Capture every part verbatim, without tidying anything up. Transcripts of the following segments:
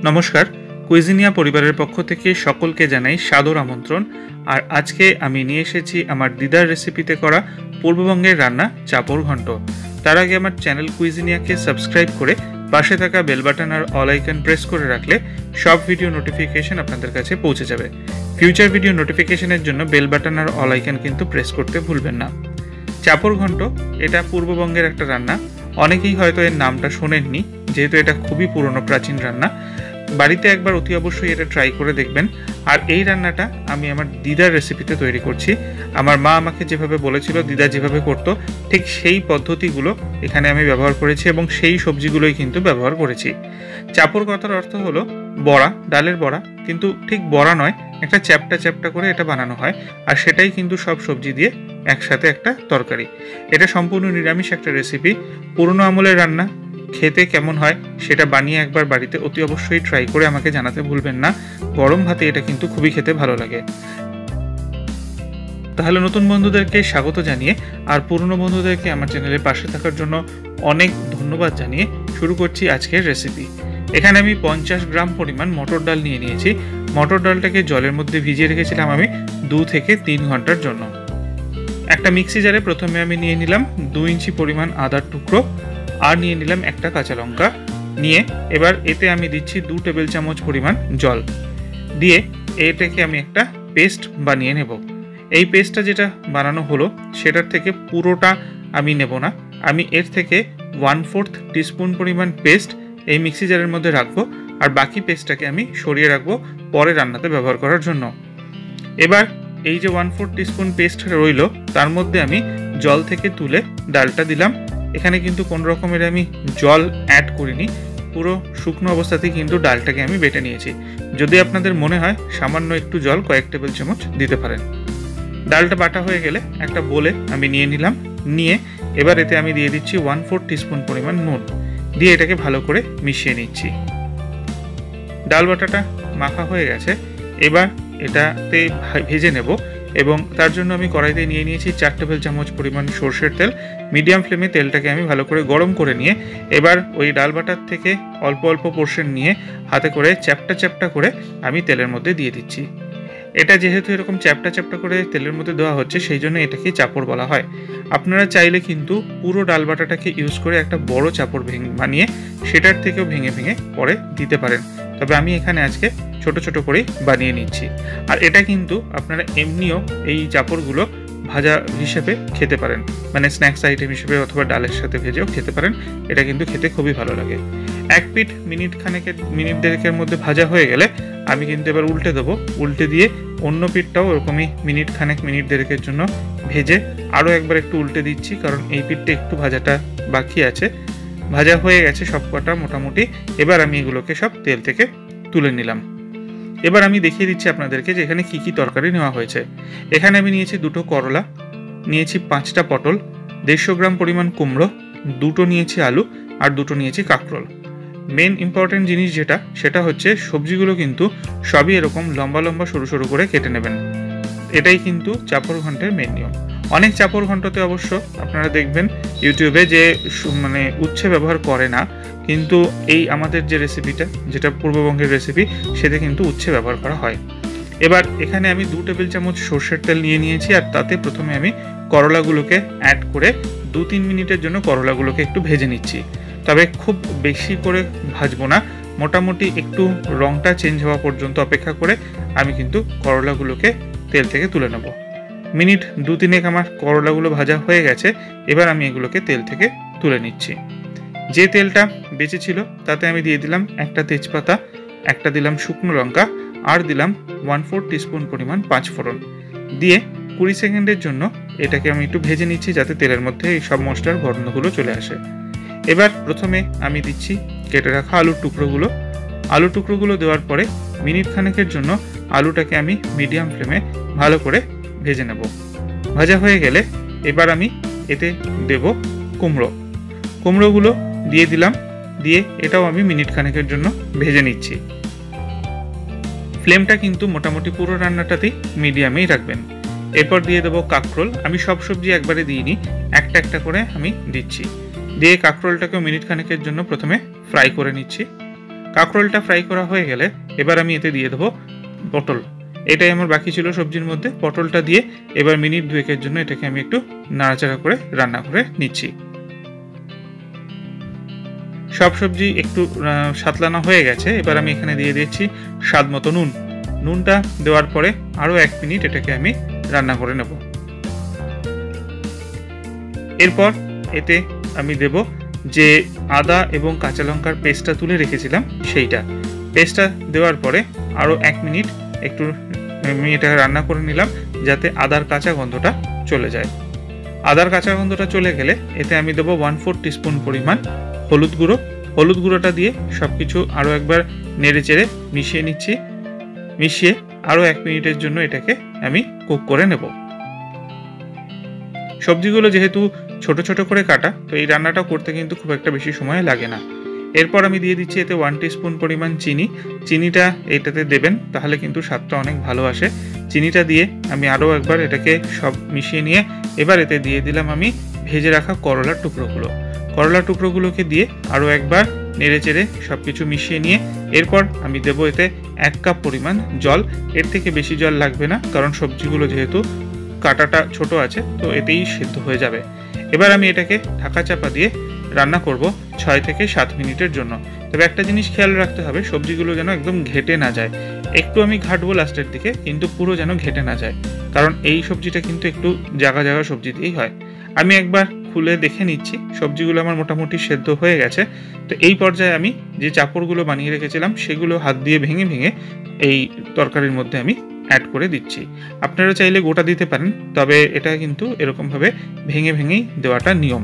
নমস্কার, কুইজিনিয়া পরিবারের পক্ষ থেকে সকলকে জানাই সাদর আমন্ত্রণ। আর আজকে আমি নিয়ে এসেছি আমার দিদার রেসিপিতে করা পূর্ববঙ্গের রান্না চাপড় ঘন্ট। তার আগে আমার চ্যানেল কুইজিনিয়াকে সাবস্ক্রাইব করে পাশে থাকা বেল বাটন আর অল আইকন প্রেস করে রাখলে সব ভিডিও নোটিফিকেশন আপনাদের কাছে পৌঁছে যাবে। ফিউচার ভিডিও নোটিফিকেশনের জন্য বেল বাটন আর অল আইকন কিন্তু প্রেস করতে ভুলবেন না। চাপড় ঘন্ট এটা পূর্ববঙ্গের একটা রান্না। অনেকেই হয়তো এর নামটা শোনেননি, যেহেতু এটা খুবই পুরনো প্রাচীন রান্না। বাড়িতে একবার অতি অবশ্যই এটা ট্রাই করে দেখবেন। আর এই রান্নাটা আমি আমার দিদার রেসিপিতে তৈরি করছি। আমার মা আমাকে যেভাবে বলেছিল, দিদা যেভাবে করতো, ঠিক সেই পদ্ধতিগুলো এখানে আমি ব্যবহার করেছি এবং সেই সবজিগুলোই কিন্তু ব্যবহার করেছি। চাপড় কথার অর্থ হলো বড়া, ডালের বড়া, কিন্তু ঠিক বড়া নয়, একটা চ্যাপটা চ্যাপটা করে এটা বানানো হয়। আর সেটাই কিন্তু সব সবজি দিয়ে একসাথে একটা তরকারি। এটা সম্পূর্ণ নিরামিষ একটা রেসিপি, পুরনো আমলের রান্না। খেতে কেমন হয় সেটা বানিয়ে একবার বাড়িতে অতি অবশ্যই ট্রাই করে আমাকে জানাতে ভুলবেন না। গরম ভাতে এটা কিন্তু খুবই খেতে ভালো লাগে। তাহলে নতুন বন্ধুদেরকে স্বাগত জানিয়ে আর পুরনো বন্ধুদেরকে আমার চ্যানেলের পাশে থাকার জন্য অনেক ধন্যবাদ জানিয়ে শুরু করছি আজকের রেসিপি। এখানে আমি পঞ্চাশ গ্রাম পরিমাণ মটর ডাল নিয়ে নিয়েছি। মটর ডালটাকে জলের মধ্যে ভিজিয়ে রেখেছিলাম আমি দু থেকে তিন ঘন্টার জন্য। একটা মিক্সি জারে প্রথমে আমি নিয়ে নিলাম দু ইঞ্চি পরিমাণ আদার টুকরো, আর নিয়ে নিলাম একটা কাঁচা লঙ্কা। নিয়ে এবার এতে আমি দিচ্ছি দু টেবিল চামচ পরিমাণ জল দিয়ে এটাকে আমি একটা পেস্ট বানিয়ে নেব। এই পেস্টটা যেটা বানানো হলো সেটার থেকে পুরোটা আমি নেব না, আমি এর থেকে ওয়ান ফোর্থ টিস্পুন পরিমাণ পেস্ট এই মিক্সি জারের মধ্যে রাখবো, আর বাকি পেস্টটাকে আমি সরিয়ে রাখবো পরে রান্নাতে ব্যবহার করার জন্য। এবার এই যে ওয়ান ফোর্থ টিস্পুন পেস্ট রইল, তার মধ্যে আমি জল থেকে তুলে ডালটা দিলাম। এখানে কিন্তু কোনো রকমের আমি জল অ্যাড করিনি, পুরো শুকনো অবস্থাতেই কিন্তু ডালটাকে আমি বেটে নিয়েছি। যদি আপনাদের মনে হয় সামান্য একটু জল কয়েক টেবিল চামচ দিতে পারেন। ডালটা বাটা হয়ে গেলে একটা বোলে আমি নিয়ে নিলাম। নিয়ে এবার এতে আমি দিয়ে দিচ্ছি ওয়ান ফোর টিস্পুন পরিমাণ নুন, দিয়ে এটাকে ভালো করে মিশিয়ে নিচ্ছি। ডাল বাটাটা মাখা হয়ে গেছে, এবার এটাতে ভেজে নেব এবং তার জন্য আমি কড়াইতে নিয়ে নিয়েছি চার টেবিল চামচ পরিমাণ সর্ষের তেল। মিডিয়াম ফ্লেমে তেলটাকে আমি ভালো করে গরম করে নিয়ে এবার ওই ডাল বাটার থেকে অল্প অল্প পোর্শন নিয়ে হাতে করে চ্যাপটা চ্যাপটা করে আমি তেলের মধ্যে দিয়ে দিচ্ছি। এটা যেহেতু এরকম চ্যাপটা চ্যাপটা করে তেলের মধ্যে দেওয়া হচ্ছে, সেই জন্য এটাকে চাপড় বলা হয়। আপনারা চাইলে কিন্তু পুরো ডাল বাটাটাকে ইউজ করে একটা বড় চাপড় ভেঙে বানিয়ে সেটার থেকেও ভেঙে ভেঙে পরে দিতে পারেন, তবে আমি এখানে আজকে ছোট ছোট করেই বানিয়ে নিচ্ছি। আর এটা কিন্তু আপনারা এমনিও এই চাপড়গুলো ভাজা হিসেবে খেতে পারেন, মানে স্ন্যাক্স আইটেম হিসেবে অথবা ডালের সাথে ভেজেও খেতে পারেন। এটা কিন্তু খেতে খুবই ভালো লাগে। এক পিঠ মিনিট খানেকের মিনিট দেড়েকের মধ্যে ভাজা হয়ে গেলে আমি কিন্তু এবার উল্টে দেবো। উল্টে দিয়ে অন্য পিঠটাও ওরকমই মিনিট খানেক মিনিট দেড়েকের জন্য ভেজে আরও একবার একটু উল্টে দিচ্ছি, কারণ এই পিঠটা একটু ভাজাটা বাকি আছে। ভাজা হয়ে গেছে সব কটা মোটামুটি। এবার আমি এগুলোকে সব তেল থেকে তুলে নিলাম। এবার আমি দেখিয়ে দিচ্ছি আপনাদেরকে যে এখানে কী কী তরকারি নেওয়া হয়েছে। এখানে আমি নিয়েছি দুটো করলা, নিয়েছি পাঁচটা পটল, দেড়শো গ্রাম পরিমাণ কুমড়ো, দুটো নিয়েছি আলু, আর দুটো নিয়েছি কাঁকরোল। মেন ইম্পর্টেন্ট জিনিস যেটা, সেটা হচ্ছে সবজিগুলো কিন্তু সবই এরকম লম্বা লম্বা সরু সরু করে কেটে নেবেন। এটাই কিন্তু চাপড় ঘন্টের মেন নিয়ম। অনেক চাপড় ঘন্টতে অবশ্য আপনারা দেখবেন ইউটিউবে যে মানে উচ্ছে ব্যবহার করে না, কিন্তু এই আমাদের যে রেসিপিটা, যেটা পূর্ববঙ্গের রেসিপি, সেটা কিন্তু উচ্ছে ব্যবহার করা হয়। এবার এখানে আমি দু টেবিল চামচ সর্ষের তেল নিয়ে নিয়েছি, আর তাতে প্রথমে আমি করলাগুলোকে অ্যাড করে দু তিন মিনিটের জন্য করলাগুলোকে একটু ভেজে নিচ্ছি। তবে খুব বেশি করে ভাজবো না, মোটামুটি একটু রঙটা চেঞ্জ হওয়া পর্যন্ত অপেক্ষা করে আমি কিন্তু করলাগুলোকে তেল থেকে তুলে নেব। মিনিট দু তিনেক আমার করলাগুলো ভাজা হয়ে গেছে। এবার আমি এগুলোকে তেল থেকে তুলে নিচ্ছি। যে তেলটা বেঁচে ছিল তাতে আমি দিয়ে দিলাম একটা তেজপাতা, একটা দিলাম শুকনো লঙ্কা, আর দিলাম ওয়ান ফোর টিস্পুন পরিমাণ পাঁচ ফোড়ন। দিয়ে কুড়ি সেকেন্ডের জন্য এটাকে আমি একটু ভেজে নিচ্ছি, যাতে তেলের মধ্যে এই সব মশলার গন্ধগুলো চলে আসে। এবার প্রথমে আমি দিচ্ছি কেটে রাখা আলুর টুকরোগুলো। আলুর টুকরোগুলো দেওয়ার পরে মিনিট খানেকের জন্য আলুটাকে আমি মিডিয়াম ফ্লেমে ভালো করে ভেজে নেব। ভাজা হয়ে গেলে এবার আমি এতে দেব কুমড়ো। কুমড়োগুলো দিয়ে দিলাম, দিয়ে এটাও আমি মিনিট খানেকের জন্য ভেজে নিচ্ছি। ফ্লেমটা কিন্তু মোটামুটি পুরো রান্নাটাতেই মিডিয়ামেই রাখবেন। এরপর দিয়ে দেবো কাঁকরোল। আমি সব সবজি একবারে দিইনি, একটা একটা করে আমি দিচ্ছি। দিয়ে কাঁকরোলটাকেও মিনিট খানেকের জন্য প্রথমে ফ্রাই করে নিচ্ছি। কাঁকরোলটা ফ্রাই করা হয়ে গেলে এবার আমি এতে দিয়ে দেবো পটল। এটাই আমার বাকি ছিল সবজির মধ্যে। পটলটা দিয়ে এবার মিনিট দুয়েকের জন্য এটাকে আমি একটু নাড়াচাড়া করে রান্না করে নিচ্ছি। সব সবজি একটু সাতলানো হয়ে গেছে। এবার আমি এখানে দিয়ে দিচ্ছি স্বাদ মতো নুন। নুনটা দেওয়ার পরে আরও এক মিনিট এটাকে আমি রান্না করে নেব। এরপর এতে আমি দেব যে আদা এবং কাঁচা লঙ্কার পেস্টটা তুলে রেখেছিলাম সেইটা। পেস্টটা দেওয়ার পরে আরও এক মিনিট একটু আমি এটা রান্না করে নিলাম যাতে আদার কাঁচা গন্ধটা চলে যায়। আদার কাঁচা গন্ধটা চলে গেলে এতে আমি দেবো ওয়ান ফোর টিস্পুন পরিমাণ হলুদ গুঁড়ো। হলুদ গুঁড়োটা দিয়ে সব কিছু আরও একবার নেড়ে চেড়ে মিশিয়ে নিচ্ছি। মিশিয়ে আরও এক মিনিটের জন্য এটাকে আমি কুক করে নেব। সবজিগুলো যেহেতু ছোট ছোট করে কাটা, তো এই রান্নাটা করতে কিন্তু খুব একটা বেশি সময় লাগে না। এরপর আমি দিয়ে দিচ্ছি এতে ওয়ান টিস্পুন পরিমাণ চিনি। চিনিটা এটাতে দেবেন, তাহলে কিন্তু স্বাদটা অনেক ভালো আসে। চিনিটা দিয়ে আমি আরও একবার এটাকে সব মিশিয়ে নিয়ে এবার এতে দিয়ে দিলাম আমি ভেজে রাখা করলার টুকরোগুলো। করলার টুকরোগুলোকে দিয়ে আরও একবার নেড়ে চেড়ে সব কিছু মিশিয়ে নিয়ে এরপর আমি দেবো এতে এক কাপ পরিমাণ জল। এর থেকে বেশি জল লাগবে না, কারণ সবজিগুলো যেহেতু কাটাটা ছোট আছে তো এতেই সেদ্ধ হয়ে যাবে। এবার আমি এটাকে ঢাকা চাপা দিয়ে রান্না করব ছয় থেকে সাত মিনিটের জন্য। তবে একটা জিনিস খেয়াল রাখতে হবে, সবজিগুলো যেন একদম ঘেটে না যায়। একটু আমি ঘাটবো লাস্টের দিকে, কিন্তু পুরো যেন ঘেটে না যায়, কারণ এই সবজিটা কিন্তু একটু জায়গা জায়গা সবজি দিয়েই হয়। আমি একবার খুলে দেখে নিচ্ছি, সবজিগুলো আমার মোটামুটি সেদ্ধ হয়ে গেছে। তো এই পর্যায়ে আমি যে চাপড়গুলো বানিয়ে রেখেছিলাম সেগুলো হাত দিয়ে ভেঙে ভেঙে এই তরকারির মধ্যে আমি অ্যাড করে দিচ্ছি। আপনারা চাইলে গোটা দিতে পারেন, তবে এটা কিন্তু এরকমভাবে ভেঙে ভেঙেই দেওয়াটা নিয়ম।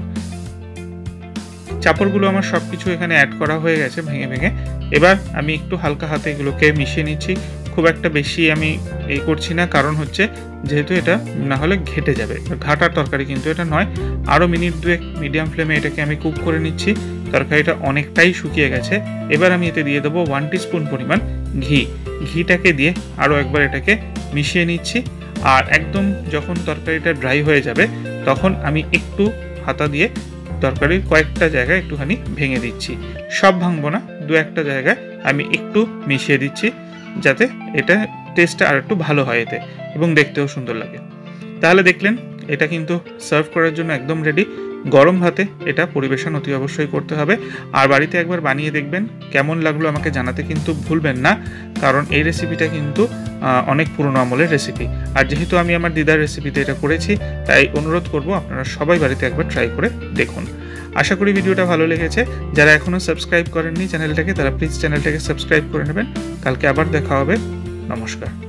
চাপড়গুলো আমার সব কিছু এখানে অ্যাড করা হয়ে গেছে ভেঙে ভেঙে। এবার আমি একটু হালকা হাতে এগুলোকে মিশিয়ে নিচ্ছি। খুব একটা বেশি আমি এই করছি না, কারণ হচ্ছে যেহেতু এটা না হলে ঘেটে যাবে। ঘাটার তরকারি কিন্তু এটা নয়। আরও মিনিট দুয়েক মিডিয়াম ফ্লেমে এটাকে আমি কুক করে নিচ্ছি। তরকারিটা অনেকটাই শুকিয়ে গেছে। এবার আমি এতে দিয়ে দেবো ওয়ান টিস্পুন পরিমাণ ঘি। ঘিটাকে দিয়ে আরও একবার এটাকে মিশিয়ে নিচ্ছি। আর একদম যখন তরকারিটা ড্রাই হয়ে যাবে তখন আমি একটু হাতা দিয়ে তরকারির কয়েকটা জায়গায় একটুখানি ভেঙে দিচ্ছি। সব ভাঙবো না, দু একটা জায়গায় আমি একটু মিশিয়ে দিচ্ছি যাতে এটা টেস্টটা আর একটু ভালো হয় এতে, এবং দেখতেও সুন্দর লাগে। তাহলে দেখলেন এটা কিন্তু সার্ভ করার জন্য একদম রেডি। গরম ভাতে এটা পরিবেশন অতি অবশ্যই করতে হবে। আর বাড়িতে একবার বানিয়ে দেখবেন, কেমন লাগলো আমাকে জানাতে কিন্তু ভুলবেন না, কারণ এই রেসিপিটা কিন্তু অনেক পুরনো আমলের রেসিপি। আর যেহেতু আমি আমার দিদার রেসিপিতে এটা করেছি, তাই অনুরোধ করব আপনারা সবাই বাড়িতে একবার ট্রাই করে দেখুন। আশা করি ভিডিওটা ভালো লেগেছে। যারা এখনও সাবস্ক্রাইব করেননি চ্যানেলটাকে, তারা প্লিজ চ্যানেলটাকে সাবস্ক্রাইব করে নেবেন। কালকে আবার দেখা হবে। নমস্কার।